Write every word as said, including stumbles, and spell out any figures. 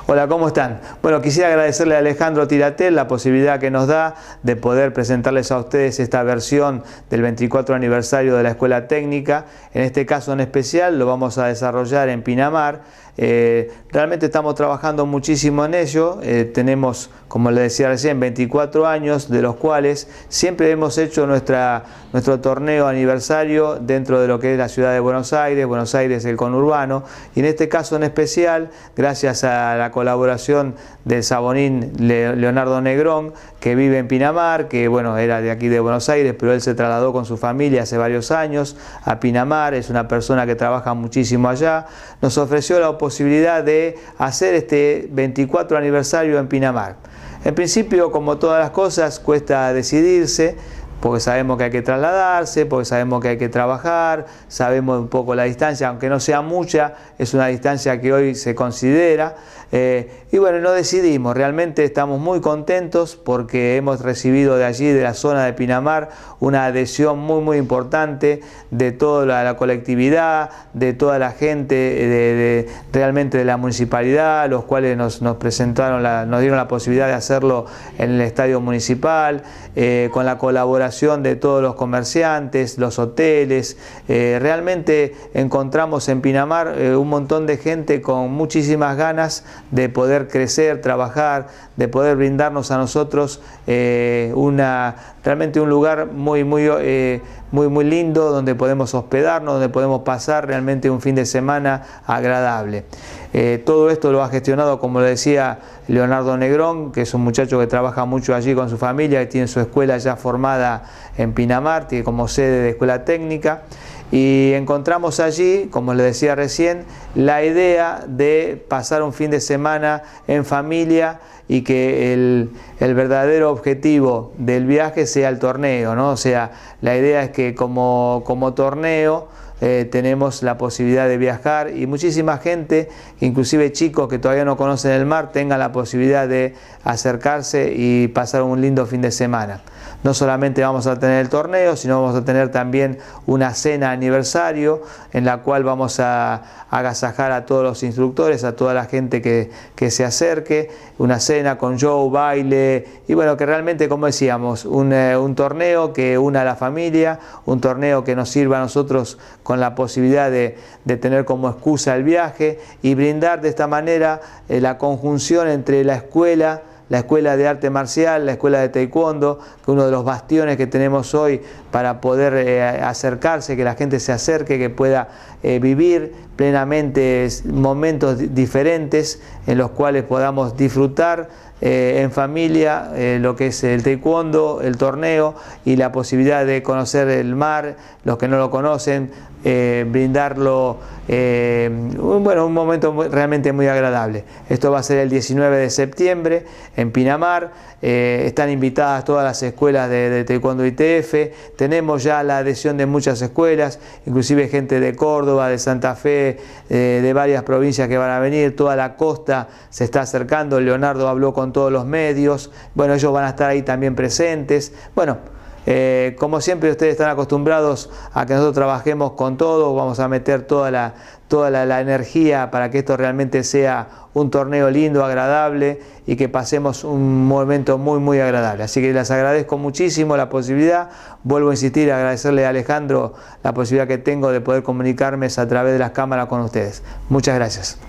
Hola, ¿cómo están? Bueno, quisiera agradecerle a Alejandro Tiratel la posibilidad que nos da de poder presentarles a ustedes esta versión del veinticuatro aniversario de la Escuela Técnica. En este caso en especial lo vamos a desarrollar en Pinamar. Eh, realmente estamos trabajando muchísimo en ello. Eh, tenemos, como les decía recién, veinticuatro años, de los cuales siempre hemos hecho nuestra, nuestro torneo aniversario dentro de lo que es la ciudad de Buenos Aires, Buenos Aires el conurbano, y en este caso en especial, gracias a la colaboración del sabonín Leonardo Negrón, que vive en Pinamar, que bueno, era de aquí de Buenos Aires, pero él se trasladó con su familia hace varios años a Pinamar, es una persona que trabaja muchísimo allá, nos ofreció la posibilidad de hacer este veinticuatro aniversario en Pinamar. En principio, como todas las cosas, cuesta decidirse, porque sabemos que hay que trasladarse, porque sabemos que hay que trabajar, sabemos un poco la distancia, aunque no sea mucha, es una distancia que hoy se considera. Eh, y bueno, no decidimos, realmente estamos muy contentos porque hemos recibido de allí, de la zona de Pinamar, una adhesión muy muy importante de toda la, la colectividad, de toda la gente, de, de, realmente de la municipalidad, los cuales nos, nos presentaron, la, nos dieron la posibilidad de hacerlo en el estadio municipal, eh, con la colaboración de todos los comerciantes, los hoteles. Eh, realmente encontramos en Pinamar eh, un montón de gente con muchísimas ganas de poder crecer, trabajar, de poder brindarnos a nosotros eh, una, realmente un lugar muy, muy, eh, muy, muy lindo, donde podemos hospedarnos, donde podemos pasar realmente un fin de semana agradable. Eh, todo esto lo ha gestionado, como le decía, Leonardo Negrón, que es un muchacho que trabaja mucho allí con su familia, que tiene su escuela ya formada en Pinamar, tiene como sede de Escuela Técnica. Y encontramos allí, como les decía recién, la idea de pasar un fin de semana en familia y que el, el verdadero objetivo del viaje sea el torneo, ¿no? O sea, la idea es que como, como torneo eh, tenemos la posibilidad de viajar y muchísima gente, inclusive chicos que todavía no conocen el mar, tengan la posibilidad de acercarse y pasar un lindo fin de semana. No solamente vamos a tener el torneo, sino vamos a tener también una cena aniversario en la cual vamos a agasajar a todos los instructores, a toda la gente que, que se acerque, una cena con show, baile y bueno, que realmente, como decíamos, un, eh, un torneo que una a la familia, un torneo que nos sirva a nosotros con la posibilidad de, de tener como excusa el viaje y brindar de esta manera eh, la conjunción entre la escuela, la escuela de arte marcial, la escuela de taekwondo, que uno de los bastiones que tenemos hoy para poder eh, acercarse, que la gente se acerque, que pueda eh, vivir plenamente momentos diferentes en los cuales podamos disfrutar eh, en familia eh, lo que es el taekwondo, el torneo y la posibilidad de conocer el mar, los que no lo conocen, eh, brindarlo, eh, un, bueno, un momento muy, realmente muy agradable. Esto va a ser el diecinueve de septiembre en Pinamar. Eh, están invitadas todas las escuelas de, de taekwondo I T F. Tenemos ya la adhesión de muchas escuelas, inclusive gente de Córdoba, de Santa Fe, eh, de varias provincias que van a venir. Toda la costa se está acercando. Leonardo habló con todos los medios. Bueno, ellos van a estar ahí también presentes. Bueno, Eh, como siempre ustedes están acostumbrados a que nosotros trabajemos con todo, vamos a meter toda la, toda la, la energía para que esto realmente sea un torneo lindo, agradable y que pasemos un momento muy muy agradable. Así que les agradezco muchísimo la posibilidad, vuelvo a insistir, agradecerle a Alejandro la posibilidad que tengo de poder comunicarme a través de las cámaras con ustedes. Muchas gracias.